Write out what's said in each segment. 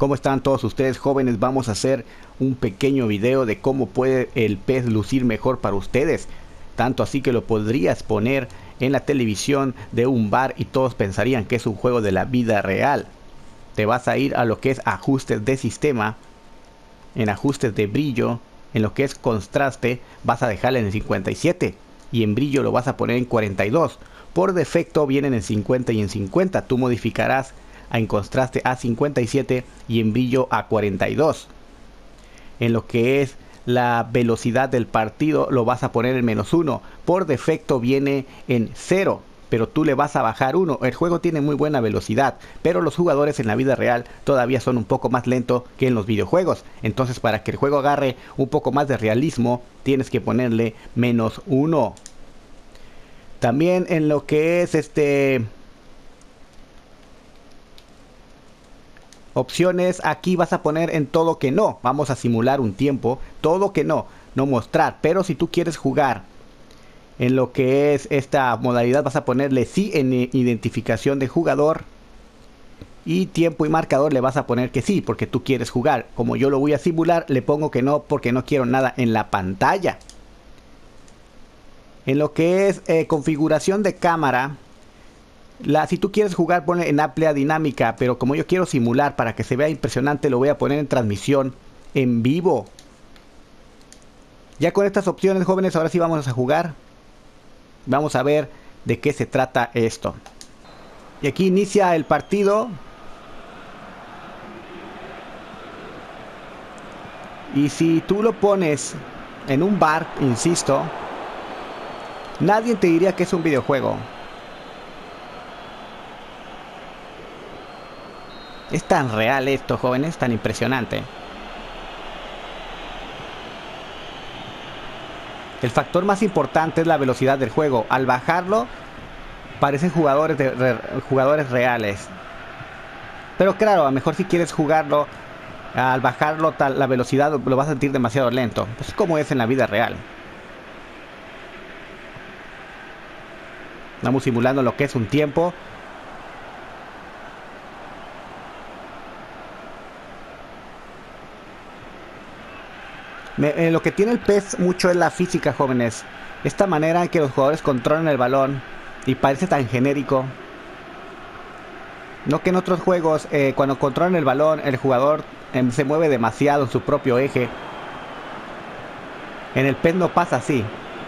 ¿Cómo están todos ustedes, jóvenes? Vamos a hacer un pequeño video de cómo puede el PES lucir mejor para ustedes. Tanto así que lo podrías poner en la televisión de un bar y todos pensarían que es un juego de la vida real. Te vas a ir a lo que es ajustes de sistema, en ajustes de brillo, en lo que es contraste vas a dejarle en el 57 y en brillo lo vas a poner en 42. Por defecto vienen en 50 y en 50. Tú modificarás en contraste a 57 y en brillo a 42. En lo que es la velocidad del partido lo vas a poner en -1. Por defecto viene en 0, pero tú le vas a bajar 1. El juego tiene muy buena velocidad, pero los jugadores en la vida real todavía son un poco más lentos que en los videojuegos. Entonces, para que el juego agarre un poco más de realismo, tienes que ponerle -1. También en lo que es opciones, aquí vas a poner en todo que no. Vamos a simular un tiempo, todo que no, no mostrar. Pero si tú quieres jugar en lo que es esta modalidad, vas a ponerle sí en identificación de jugador. Y tiempo y marcador le vas a poner que sí, porque tú quieres jugar. Como yo lo voy a simular, le pongo que no, porque no quiero nada en la pantalla. En lo que es configuración de cámara, si tú quieres jugar, ponle en amplia dinámica, pero como yo quiero simular para que se vea impresionante, lo voy a poner en transmisión en vivo. Ya con estas opciones, jóvenes, ahora sí vamos a jugar. Vamos a ver de qué se trata esto. Y aquí inicia el partido. Y si tú lo pones en un bar, insisto, nadie te diría que es un videojuego. Es tan real esto, jóvenes, tan impresionante. El factor más importante es la velocidad del juego. Al bajarlo, parecen jugadores reales. Pero claro, a lo mejor si quieres jugarlo, al bajarlo la velocidad lo vas a sentir demasiado lento. Pues como es en la vida real. Estamos simulando lo que es un tiempo. Lo que tiene el PES mucho es la física, jóvenes. Esta manera en que los jugadores controlan el balón y parece tan genérico. No que en otros juegos, cuando controlan el balón, el jugador se mueve demasiado en su propio eje. En el PES no pasa así.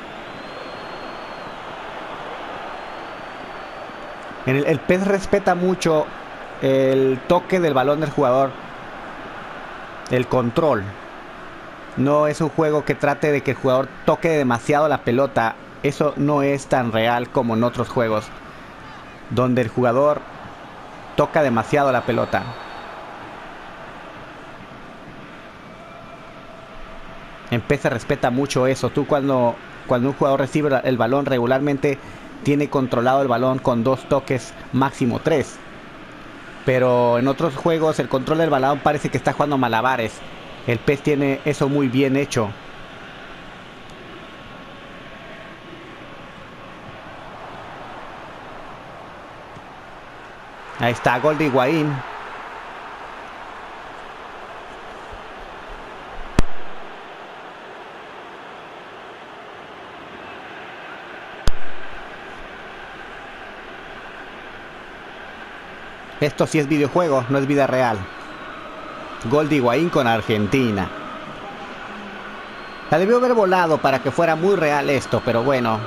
El PES respeta mucho el toque del balón del jugador, el control. No es un juego que trate de que el jugador toque demasiado la pelota. Eso no es tan real como en otros juegos, donde el jugador toca demasiado la pelota. En PES se respeta mucho eso. Tú cuando un jugador recibe el balón regularmente tiene controlado el balón con 2 toques, máximo 3. Pero en otros juegos el control del balón parece que está jugando malabares. El PES tiene eso muy bien hecho. Ahí está, gol de Higuaín. Esto sí es videojuego, no es vida real. Gol de Higuaín con Argentina. La debió haber volado para que fuera muy real esto, pero bueno.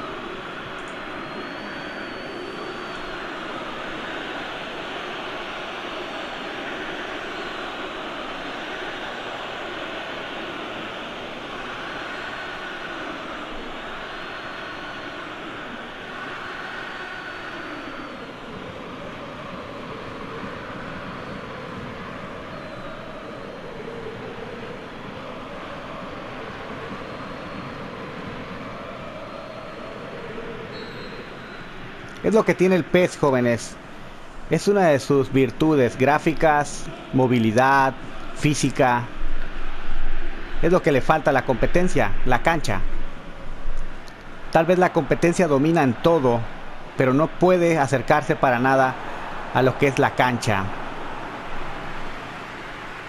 Es lo que tiene el PES, jóvenes. Es una de sus virtudes: gráficas, movilidad, física. Es lo que le falta a la competencia, la cancha. Tal vez la competencia domina en todo, pero no puede acercarse para nada a lo que es la cancha.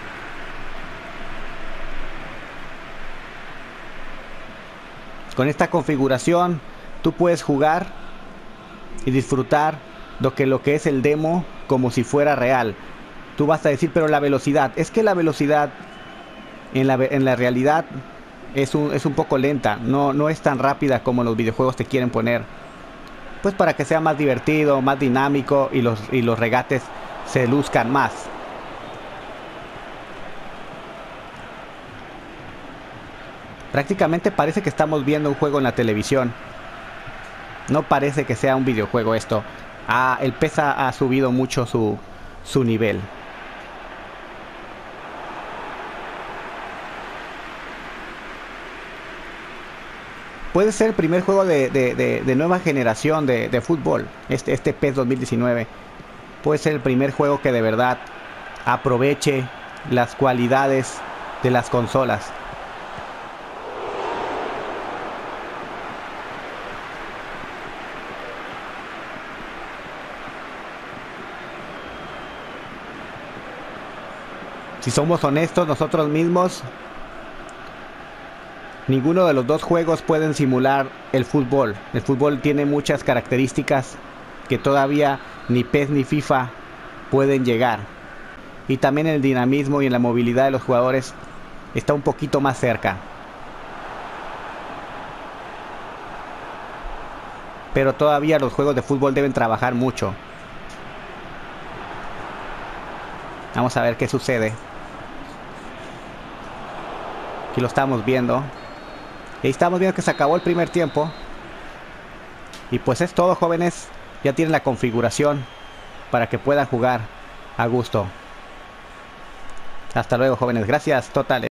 Con esta configuración tú puedes jugar y disfrutar lo que es el demo como si fuera real. Tú vas a decir, pero la velocidad, es que la velocidad en la realidad es un poco lenta, no es tan rápida como los videojuegos te quieren poner. Pues para que sea más divertido, más dinámico y los regates se luzcan más. Prácticamente parece que estamos viendo un juego en la televisión. No parece que sea un videojuego esto. El PES ha subido mucho su nivel. Puede ser el primer juego de nueva generación de fútbol. Este PES 2019. Puede ser el primer juego que de verdad aproveche las cualidades de las consolas. Si somos honestos nosotros mismos, ninguno de los dos juegos pueden simular el fútbol. El fútbol tiene muchas características que todavía ni PES ni FIFA pueden llegar. Y también el dinamismo y en la movilidad de los jugadores está un poquito más cerca. Pero todavía los juegos de fútbol deben trabajar mucho. Vamos a ver qué sucede. Aquí lo estamos viendo. Y ahí estamos viendo que se acabó el primer tiempo. Y pues es todo, jóvenes. Ya tienen la configuración para que puedan jugar a gusto. Hasta luego, jóvenes. Gracias, totales.